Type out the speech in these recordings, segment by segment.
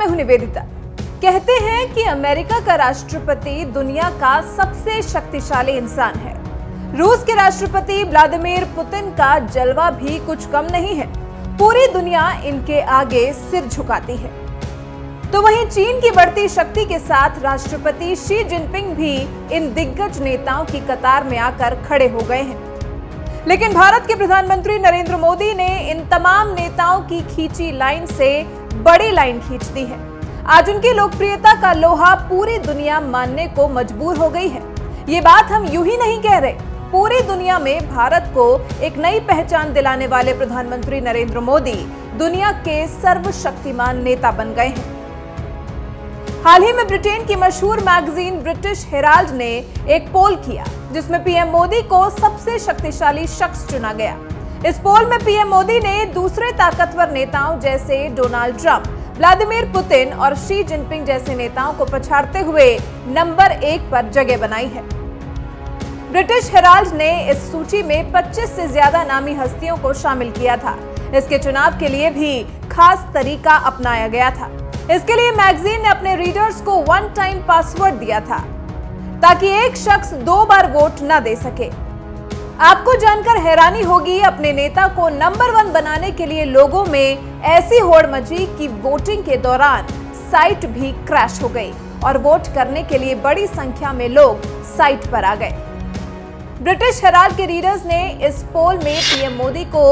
मैं हूं निवेदिता। कहते हैं कि अमेरिका का राष्ट्रपति दुनिया का सबसे शक्तिशाली इंसान है। रूस के राष्ट्रपति व्लादिमीर पुतिन का जलवा भी कुछ कम नहीं है। पूरी दुनिया इनके आगे सिर झुकाती है। तो वहीं चीन की बढ़ती शक्ति के साथ राष्ट्रपति शी जिनपिंग भी इन दिग्गज नेताओं की कतार में आकर खड़े हो गए हैं। लेकिन भारत के प्रधानमंत्री नरेंद्र मोदी ने इन तमाम नेताओं की खींची लाइन से बड़ी लाइन खींच दी है। आज उनकी लोकप्रियता का लोहा पूरी दुनिया मानने को मजबूर हो गई है। ये बात हम यूं ही नहीं कह रहे, पूरी दुनिया में भारत को एक नई पहचान दिलाने वाले प्रधानमंत्री नरेंद्र मोदी दुनिया के सर्वशक्तिमान नेता बन गए हैं। हाल ही में ब्रिटेन की मशहूर मैगजीन ब्रिटिश हेराल्ड ने एक पोल किया जिसमें पीएम मोदी को सबसे शक्तिशाली शख्स चुना गया। इस पोल में पीएम मोदी ने दूसरे ताकतवर नेताओं जैसे डोनाल्ड ट्रंप, व्लादिमीर पुतिन और शी जिनपिंग जैसे नेताओं को पछाड़ते हुए नंबर 1 पर जगह बनाई है। ब्रिटिश हेराल्ड ने इस सूची में 25 से ज्यादा नामी हस्तियों को शामिल किया था। इसके चुनाव के लिए भी खास तरीका अपनाया गया था। इसके लिए मैगजीन ने अपने रीडर्स को वन टाइम पासवर्ड दिया था ताकि एक शख्स 2 बार वोट न दे सके। आपको जानकर हैरानी होगी, अपने नेता को नंबर 1 बनाने के लिए लोगों में ऐसी होड़ मची कि वोटिंग के दौरान साइट भी क्रैश हो गई और वोट करने के लिए बड़ी संख्या में लोग साइट पर आ गए। ब्रिटिश हेराल्ड के रीडर्स ने इस पोल में पीएम मोदी को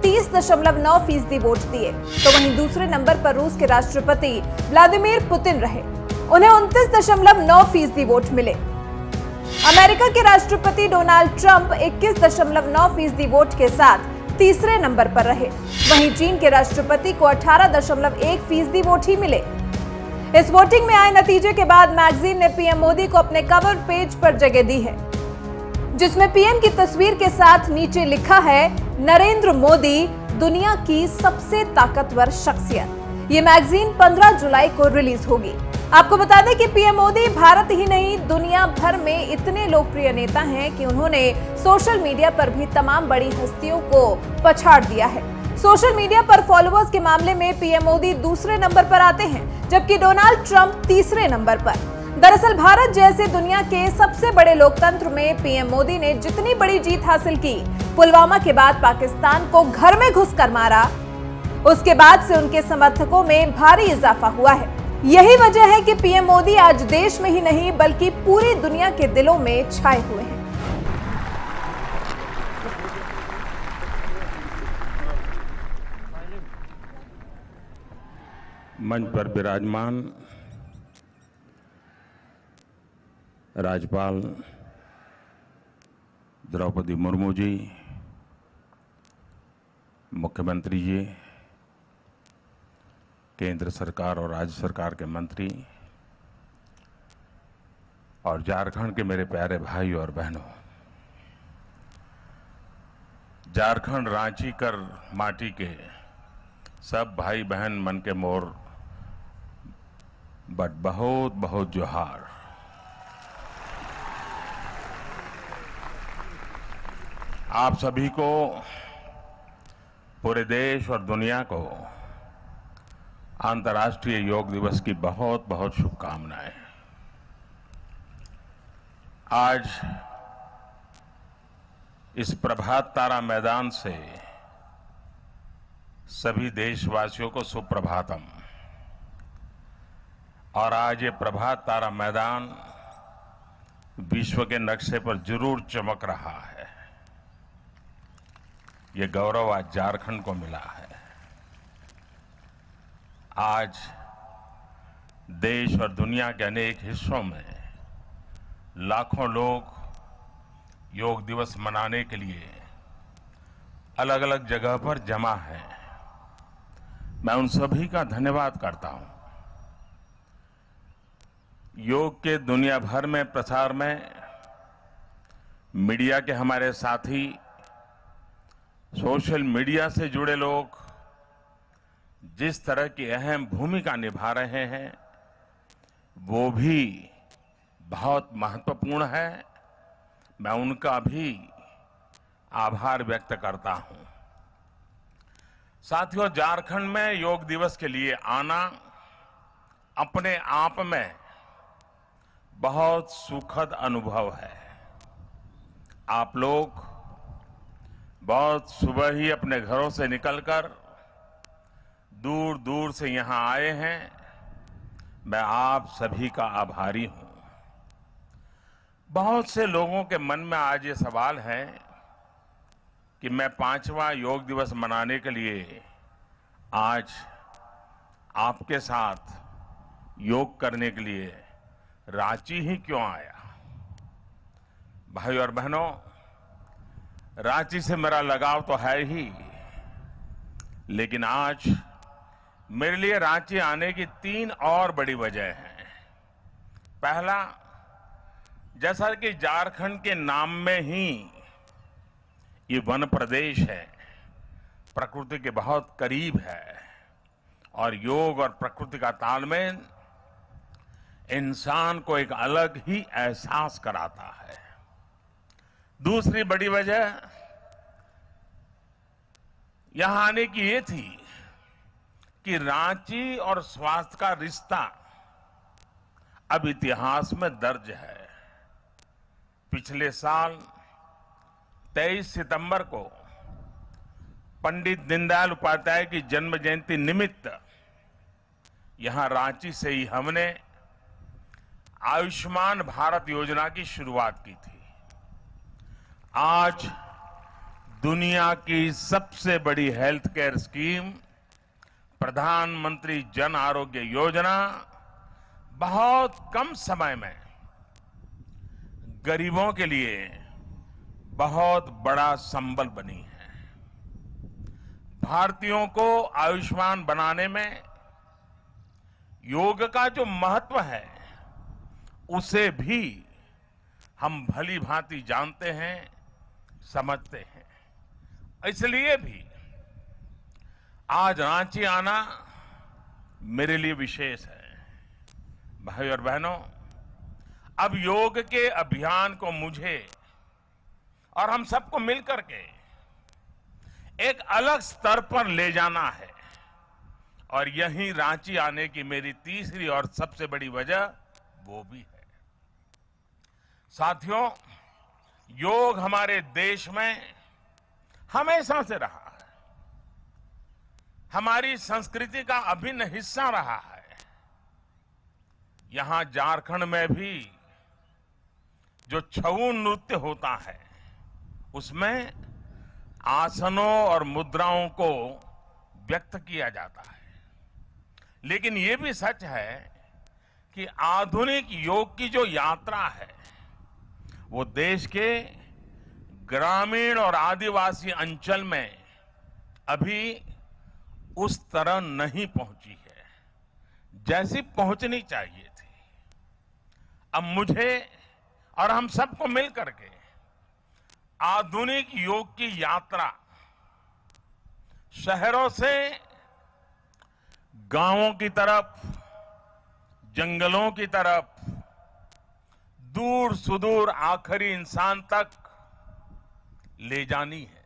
30.9% वोट दिए, तो वहीं दूसरे नंबर पर रूस के राष्ट्रपति व्लादिमीर पुतिन रहे। उन्हें 29.9% वोट मिले। अमेरिका के राष्ट्रपति डोनाल्ड ट्रंप 21.9% वोट के साथ तीसरे नंबर पर रहे। वहीं चीन के राष्ट्रपति को 18.1% वोट ही मिले। इस वोटिंग में आए नतीजे के बाद मैगजीन ने पीएम मोदी को अपने कवर पेज पर जगह दी है, जिसमें पीएम की तस्वीर के साथ नीचे लिखा है, नरेंद्र मोदी दुनिया की सबसे ताकतवर शख्सियत। ये मैगजीन 15 जुलाई को रिलीज होगी। आपको बता दें कि पीएम मोदी भारत ही नहीं दुनिया भर में इतने लोकप्रिय नेता हैं कि उन्होंने सोशल मीडिया पर भी तमाम बड़ी हस्तियों को पछाड़ दिया है। सोशल मीडिया पर फॉलोअर्स के मामले में पीएम मोदी दूसरे नंबर पर आते हैं, जबकि डोनाल्ड ट्रंप तीसरे नंबर पर। दरअसल भारत जैसे दुनिया के सबसे बड़े लोकतंत्र में पीएम मोदी ने जितनी बड़ी जीत हासिल की, पुलवामा के बाद पाकिस्तान को घर में घुसकर मारा, उसके बाद से उनके समर्थकों में भारी इजाफा हुआ है। यही वजह है कि पीएम मोदी आज देश में ही नहीं बल्कि पूरी दुनिया के दिलों में छाए हुए हैं। मंच पर विराजमान राज्यपाल द्रौपदी मुर्मू जी, मुख्यमंत्री जी, केंद्र सरकार और राज्य सरकार के मंत्री और झारखंड के मेरे प्यारे भाई और बहनों, झारखंड रांची कर माटी के सब भाई बहन मन के मोर बट बहुत बहुत जोहार। आप सभी को पूरे देश और दुनिया को अंतर्राष्ट्रीय योग दिवस की बहुत बहुत शुभकामनाएं। आज इस प्रभात तारा मैदान से सभी देशवासियों को सुप्रभातम। और आज ये प्रभात तारा मैदान विश्व के नक्शे पर जरूर चमक रहा है। ये गौरव आज झारखंड को मिला है। आज देश और दुनिया के अनेक हिस्सों में लाखों लोग योग दिवस मनाने के लिए अलग अलग जगह पर जमा हैं। मैं उन सभी का धन्यवाद करता हूं। योग के दुनिया भर में प्रसार में मीडिया के हमारे साथी, सोशल मीडिया से जुड़े लोग जिस तरह की अहम भूमिका निभा रहे हैं वो भी बहुत महत्वपूर्ण है। मैं उनका भी आभार व्यक्त करता हूं। साथियों, झारखंड में योग दिवस के लिए आना अपने आप में बहुत सुखद अनुभव है। आप लोग बहुत सुबह ही अपने घरों से निकलकर दूर दूर से यहां आए हैं। मैं आप सभी का आभारी हूं। बहुत से लोगों के मन में आज ये सवाल है कि मैं 5वां योग दिवस मनाने के लिए आज आपके साथ योग करने के लिए रांची ही क्यों आया। भाइयों और बहनों, रांची से मेरा लगाव तो है ही, लेकिन आज मेरे लिए रांची आने की 3 और बड़ी वजह हैं। पहला, जैसा कि झारखंड के नाम में ही ये वन प्रदेश है, प्रकृति के बहुत करीब है और योग और प्रकृति का तालमेल इंसान को एक अलग ही एहसास कराता है। दूसरी बड़ी वजह यहां आने की ये थी कि रांची और स्वास्थ्य का रिश्ता अब इतिहास में दर्ज है। पिछले साल 23 सितंबर को पंडित दीनदयाल उपाध्याय की जन्म जयंती निमित्त यहां रांची से ही हमने आयुष्मान भारत योजना की शुरुआत की थी। आज दुनिया की सबसे बड़ी हेल्थ केयर स्कीम प्रधानमंत्री जन आरोग्य योजना बहुत कम समय में गरीबों के लिए बहुत बड़ा संबल बनी है। भारतीयों को आयुष्मान बनाने में योग का जो महत्व है उसे भी हम भली भांति जानते हैं, समझते हैं। इसलिए भी आज रांची आना मेरे लिए विशेष है। भाइयों और बहनों, अब योग के अभियान को मुझे और हम सबको मिलकर के एक अलग स्तर पर ले जाना है और यही रांची आने की मेरी तीसरी और सबसे बड़ी वजह वो भी है। साथियों, योग हमारे देश में हमेशा से रहा है, हमारी संस्कृति का अभिन्न हिस्सा रहा है। यहां झारखंड में भी जो छऊ नृत्य होता है उसमें आसनों और मुद्राओं को व्यक्त किया जाता है। लेकिन यह भी सच है कि आधुनिक योग की जो यात्रा है वो देश के ग्रामीण और आदिवासी अंचल में अभी उस तरह नहीं पहुंची है जैसी पहुंचनी चाहिए थी। अब मुझे और हम सबको मिलकर के आधुनिक योग की यात्रा शहरों से गांवों की तरफ, जंगलों की तरफ, दूर सुदूर आखिरी इंसान तक ले जानी है।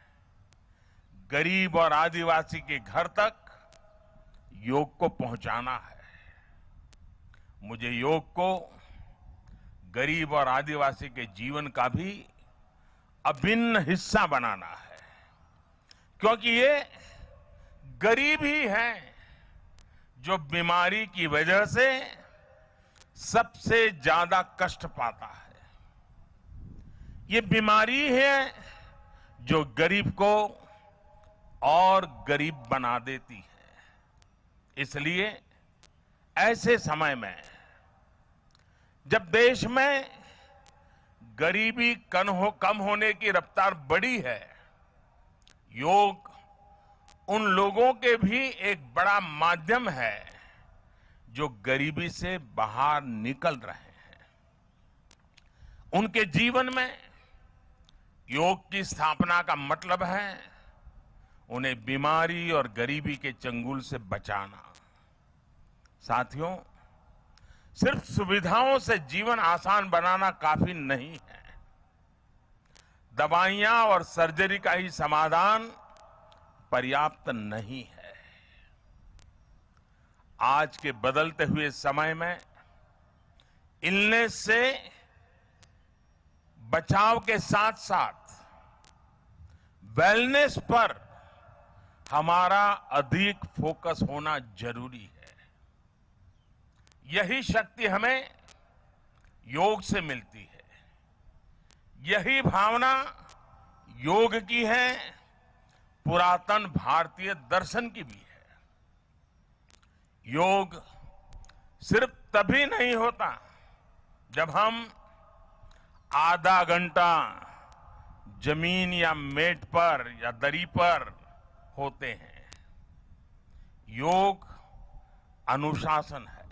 गरीब और आदिवासी के घर तक योग को पहुंचाना है। मुझे योग को गरीब और आदिवासी के जीवन का भी अभिन्न हिस्सा बनाना है, क्योंकि ये गरीब ही है जो बीमारी की वजह से सबसे ज्यादा कष्ट पाता है। ये बीमारी है जो गरीब को और गरीब बना देती है। इसलिए ऐसे समय में जब देश में गरीबी कम होने की रफ्तार बढ़ी है, योग उन लोगों के भी एक बड़ा माध्यम है जो गरीबी से बाहर निकल रहे हैं। उनके जीवन में योग की स्थापना का मतलब है उन्हें बीमारी और गरीबी के चंगुल से बचाना। साथियों, सिर्फ सुविधाओं से जीवन आसान बनाना काफी नहीं है। दवाइयां और सर्जरी का ही समाधान पर्याप्त नहीं है। आज के बदलते हुए समय में इलनेस से बचाव के साथ साथ वेलनेस पर हमारा अधिक फोकस होना जरूरी है। यही शक्ति हमें योग से मिलती है। यही भावना योग की है, पुरातन भारतीय दर्शन की भी है। योग सिर्फ तभी नहीं होता जब हम आधा घंटा जमीन या मेट पर या दरी पर होते हैं। योग अनुशासन है,